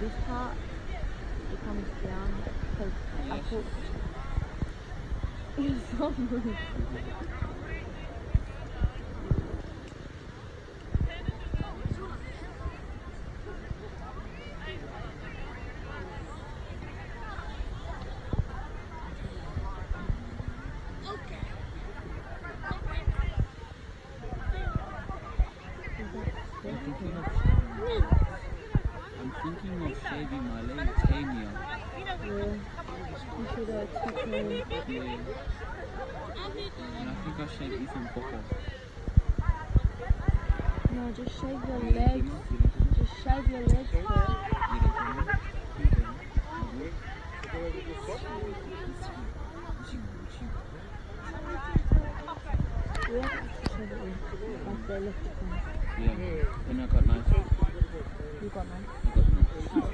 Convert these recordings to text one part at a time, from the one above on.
this part, it comes down. Because I thought you're so rude. I'm thinking of shaving my legs, Tanya. Yeah. You should keep going. Yeah. And I think I shave Ethan Poco. No, just shave your legs. Just shave your legs first. Yeah, shave it in. After I left it on. Yeah, and I got nice. You got mine? I got nice.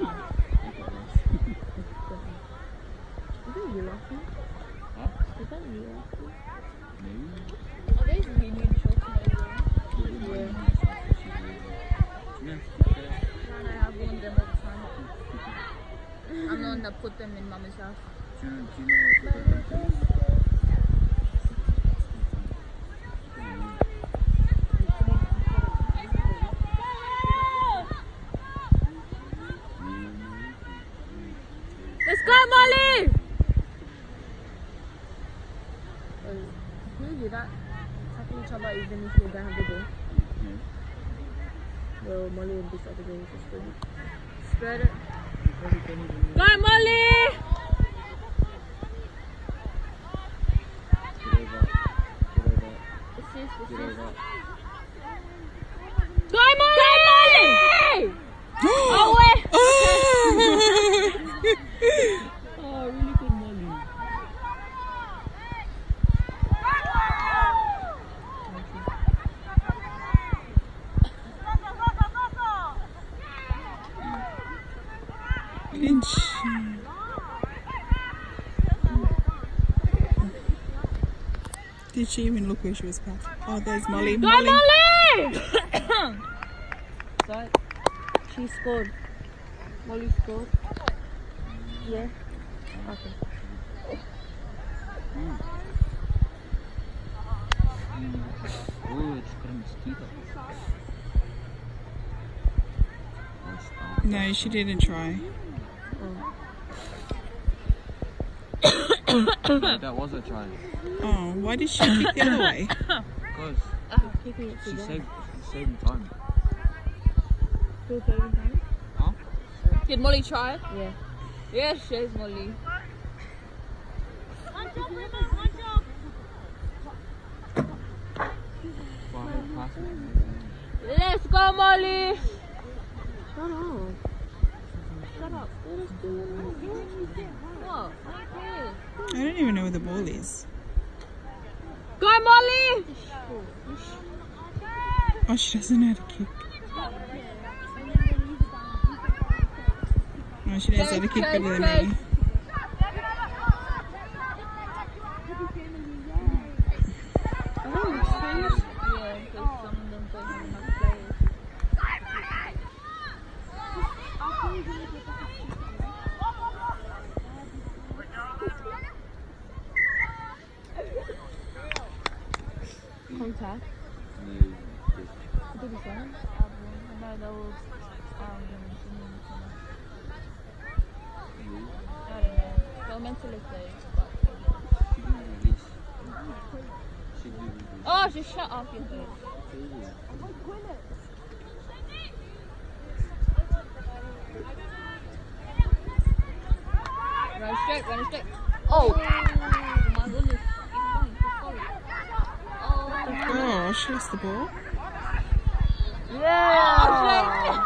Is that you laughing? Huh? Is that you laughing? Maybe. Are these minion shorts in everywhere? Yeah. No, I have worn them all the time. I'm the one that put them in Mama's house. Do you know what to do? Let's go, Molly! Who do that? Tackle each other even if you don't have the ball. Yeah. Well, Molly and this other game is good. Spread it. Go, Molly! Assist. Go, Molly! Oh, wait! Oh, really good Molly. Pinch. Did she even look where she was passed? Oh, there's Molly. Go, Molly. Molly! So, she scored. Molly scored. Yeah. Okay. Oh, it's got a mosquito. No, she didn't try. That was a try. Oh, why did she kick the other way? Because Kicking it she to them. saved time. Still saving time? Huh? Did Molly try? Yeah. Yes, she's Molly. Let's go, Molly! Shut up. Shut up. What? I don't even know where the ball is. Go, Molly! Oh, she doesn't know how to kick. Oh, she knows how to kick better than me. Contact. No, Did you say? No, that was, I don't know. They were meant to lift those, but... Oh, just shut up, your face. Run straight, run straight. Oh! My goodness. Oh, she lost the ball. Yeah!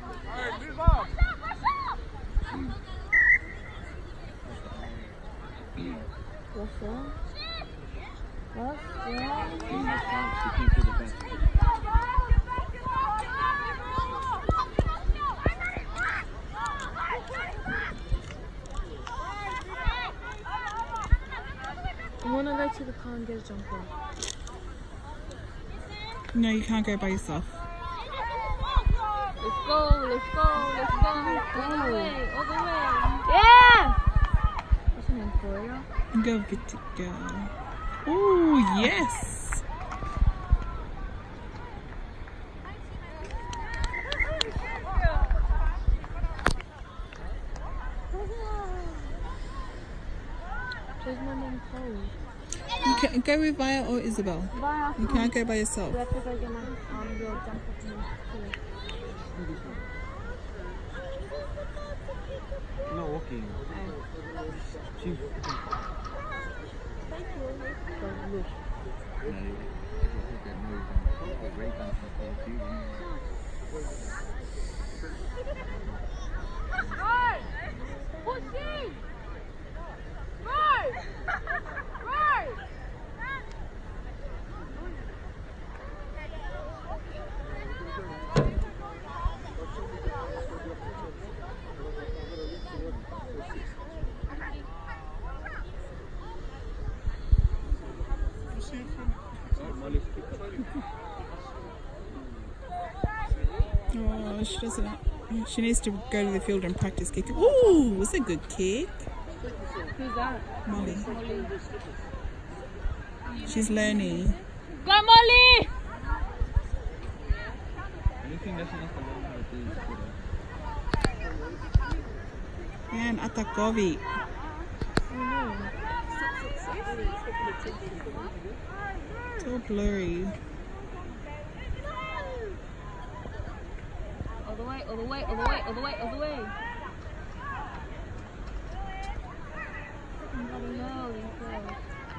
What's wrong? What's wrong? I want to go to the car and get a jumper. No, you can't go by yourself. Let's go, let's go, let's go. All the way, all the way. Yeah! What's her name, Florida? Go, Vicky, go. Oh, yes. Where's my mom clothes? You can go with Via or Isabel. Bye. You can't go by yourself. We have to go get my little jumper from the Not walking. She. Thank you. Right! Pushing! Right! Right! Oh, she doesn't. She needs to go to the field and practice kicking. Ooh, it's a good kick. Who's that? Molly. She's learning. Go, Molly! Anything that she has to learn how to do is good. And Atakovic. It's all blurry. All the way, all the way, all the way, all the way, all the way. Somebody know these girls.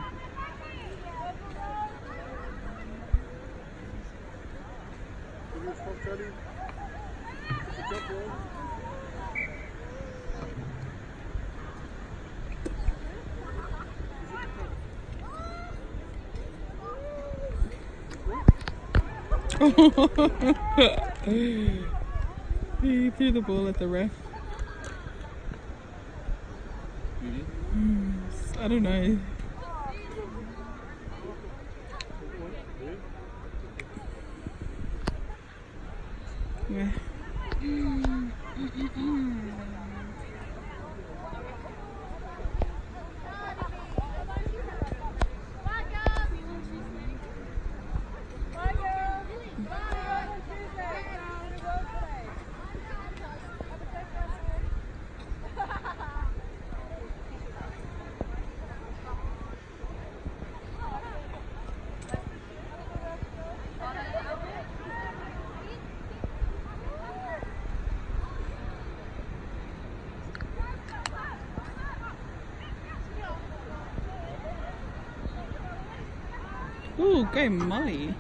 He threw the ball at the ref. Really? I don't know. Yeah. Ooh, go Molly.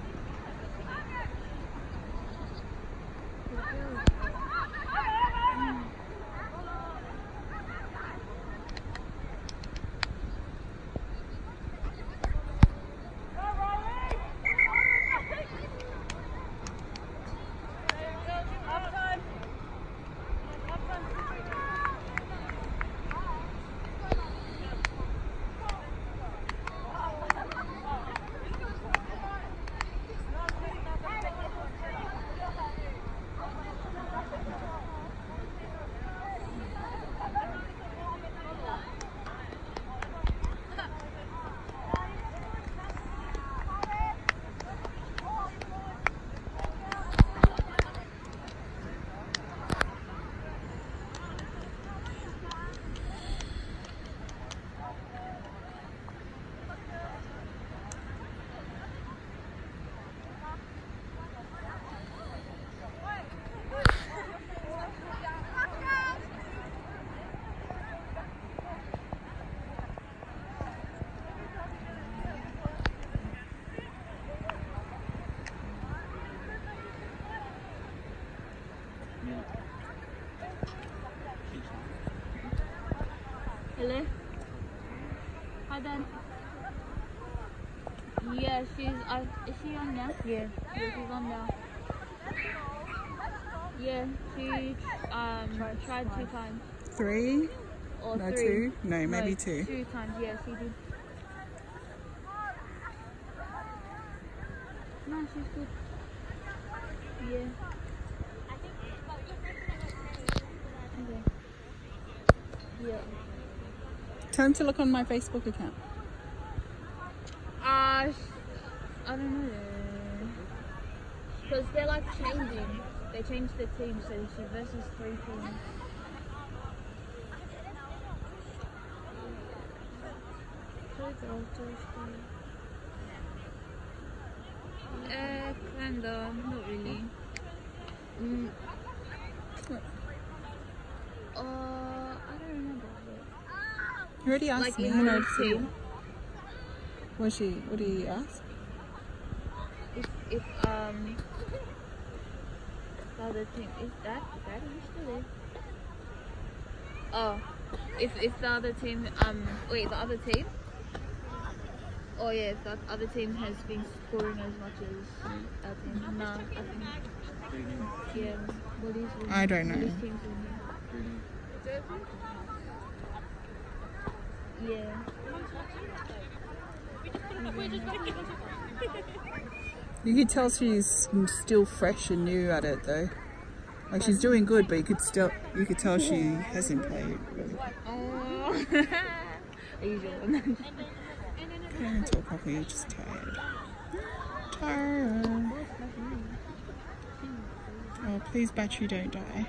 Hello? Hi, Dan. Yeah, she's. Is she on now? Yeah. Yeah, she's on now. Yeah, she tried 2 times. 3? Or No, 3. 2? No, maybe 2. 2 times, yeah, she did. No, she's good. Yeah. Okay. Yeah. Tell him to look on my Facebook account. I don't know. Because they're like changing. They changed the team, so she versus 3 teams. Kinda, not really. I don't remember. You already asked Like me. in I know the it's team, What did he ask? if the other team is that used to live. Oh, if the other team wait, the other team. Oh yeah, if the other team has been scoring as much as our team. No, I think yeah, Woolies will. I don't know. Woolies teams will. Yeah. You could tell she's still fresh and new at it though. Like she's doing good, but you could tell she hasn't played really. Oh. Are you sure? Can't talk properly, you're just tired. Tired. Oh, please battery don't die.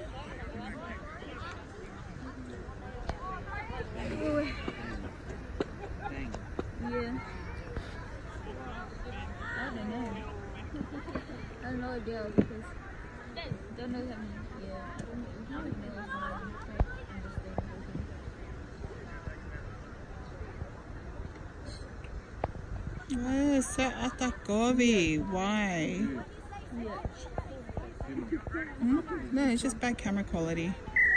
Yeah. I don't know. I have no idea because I don't know him. Yeah. I don't know his name. Oh, so Atakobi. Why? No, it's just bad camera quality.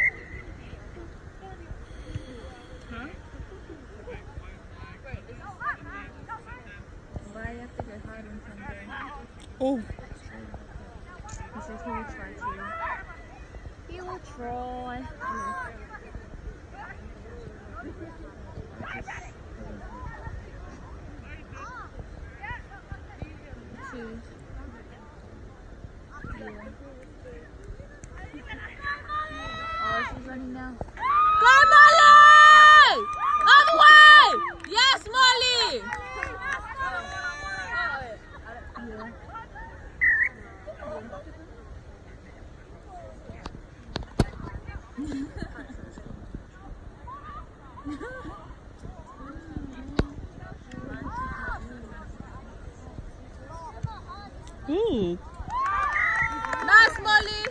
Why you have to go hard on something? Oh, He says he will try to. He will try. Two. Yeah. Oh, she's running now. Go, Molly! Other way! Yes, Molly! Yeah. ooh. Nice, Molly!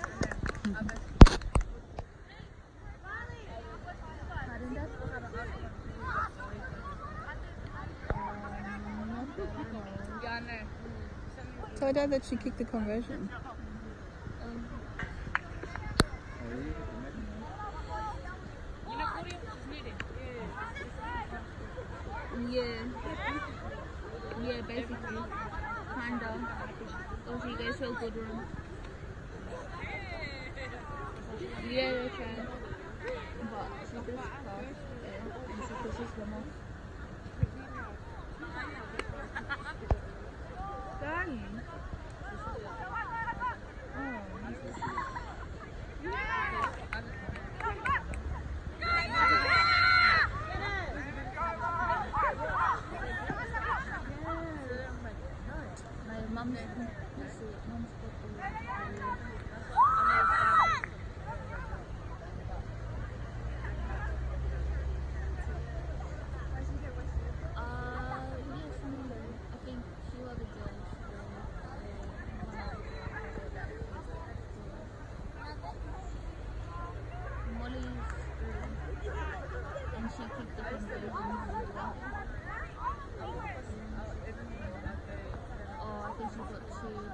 Tell Dad that she kicked the conversion. Yeah. Yeah, basically. Kinda. Or she goes to a good room. Yeah, they try. But she just passed there and she pushes them off. Darling. My mom's I think few other girls. Molly's and she kicked the conversion. Oh, I think she got two.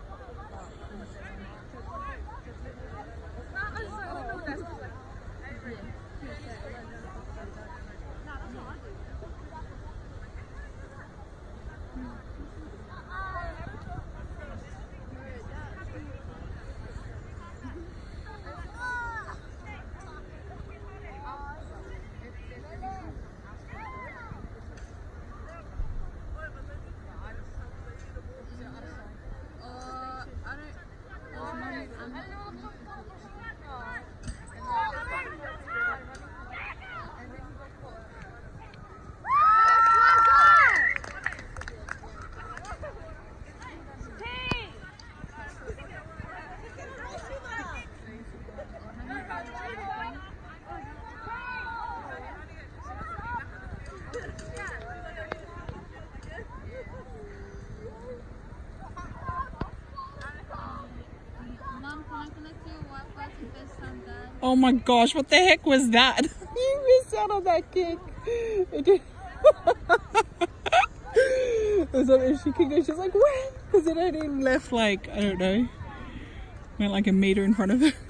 Oh my gosh, what the heck was that? You missed out on that kick. It did. It was like, if she kicked it, she's like, what? Because it had him left like, I don't know, went like a meter in front of her.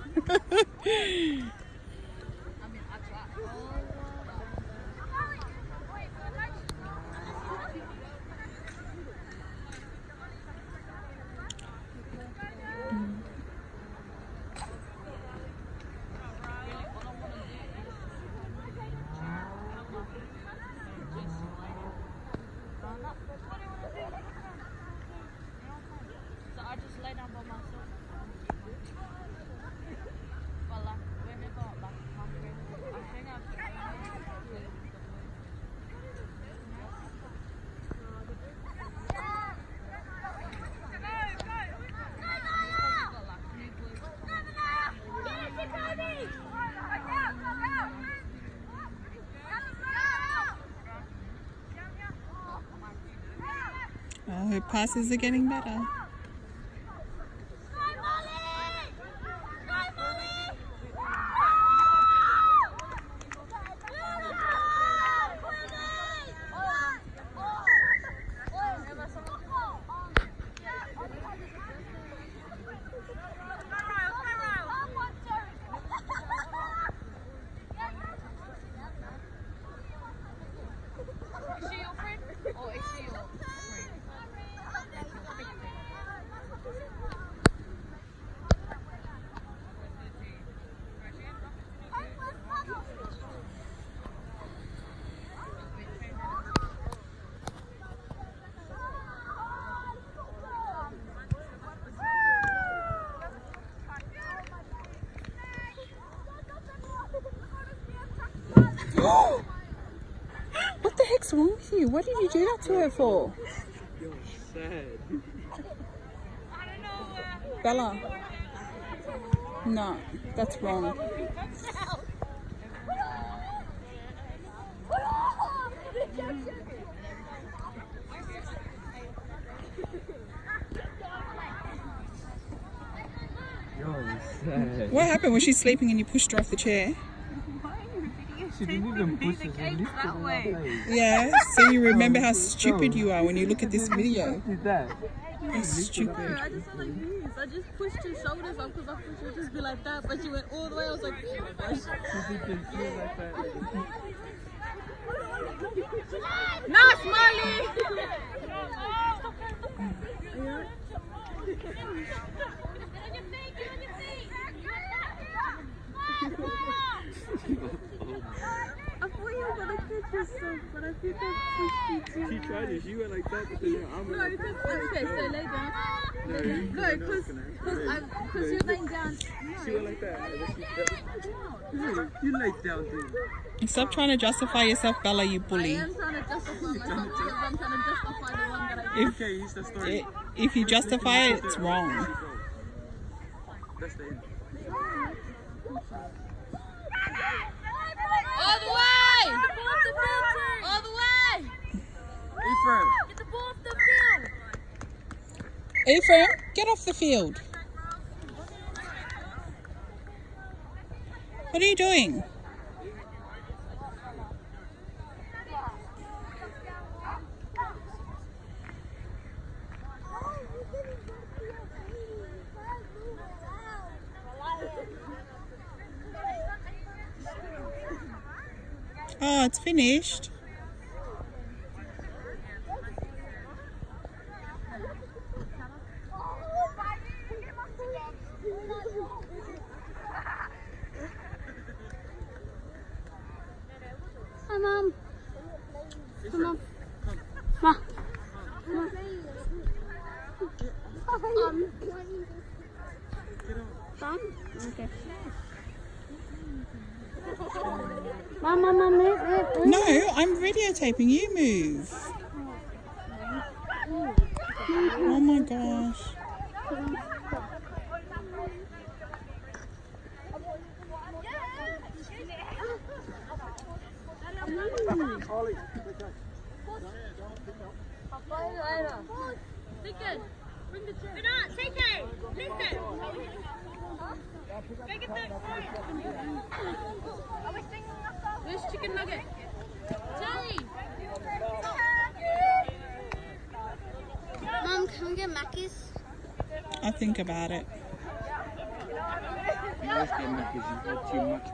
Oh, her passes are getting better. What the heck's wrong with you? What did you do that to her for? You're sad. Bella. No, that's wrong. You're sad. What happened? Was she sleeping and you pushed her off the chair? She didn't even push us and lifted her face. Yeah, so you remember how stupid you are when you look at this video. Did that? How stupid. I just went like this. I just pushed her shoulders up because I thought she would just be like that, but she went all the way. I was like, oh my gosh. She did this feel like that. Nah, Smiley! I thought you were gonna catch yourself, but I think I pushed you too. She tried it. She went like that, but then I'm No, like, okay, so lay down. no, Because you're laying down. she went like that. And then she fell. You laid down, dude. Stop trying to justify yourself, Bella, you I bully. am trying to justify myself because I'm trying to justify the one that I did. Okay, he's the story. If you justify it, it's wrong. That's the end. All the way! All the way! Ephraim. Get the ball off the field! Ephraim, get off the field. What are you doing? Oh, it's finished. Hi, Mom. Come on. Ma. Done? Okay. Mom, move. No, I'm videotaping. You move. Oh my gosh. Bring the chair. Take it. Listen. Where's chicken nugget? Charlie! Mum, can we get Mackey's? I'll think about it. Let's get Macca's. You've had too much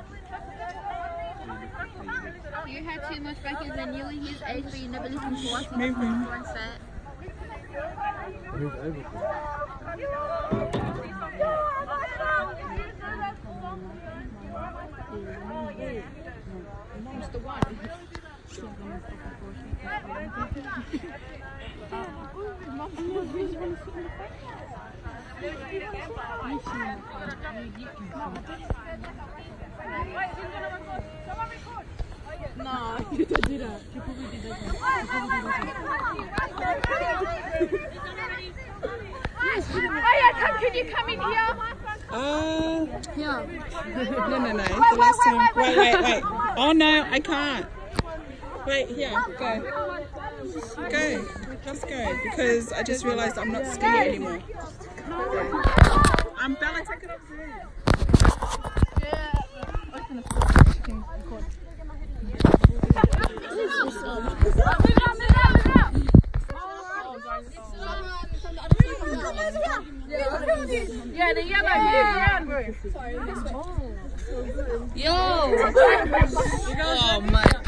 Macca's. You had too much back then nearly his age, but you never listened to us. Move him. One set. Move over. No, you don't do that. You probably did that. Can you come in here? No. The last time. Wait. Oh no, I can't. Wait, here, go. Go. Just go. Because I just realised I'm not skinny anymore. Bella, take it up to you. Yeah, the yellow bro. Yo! Oh my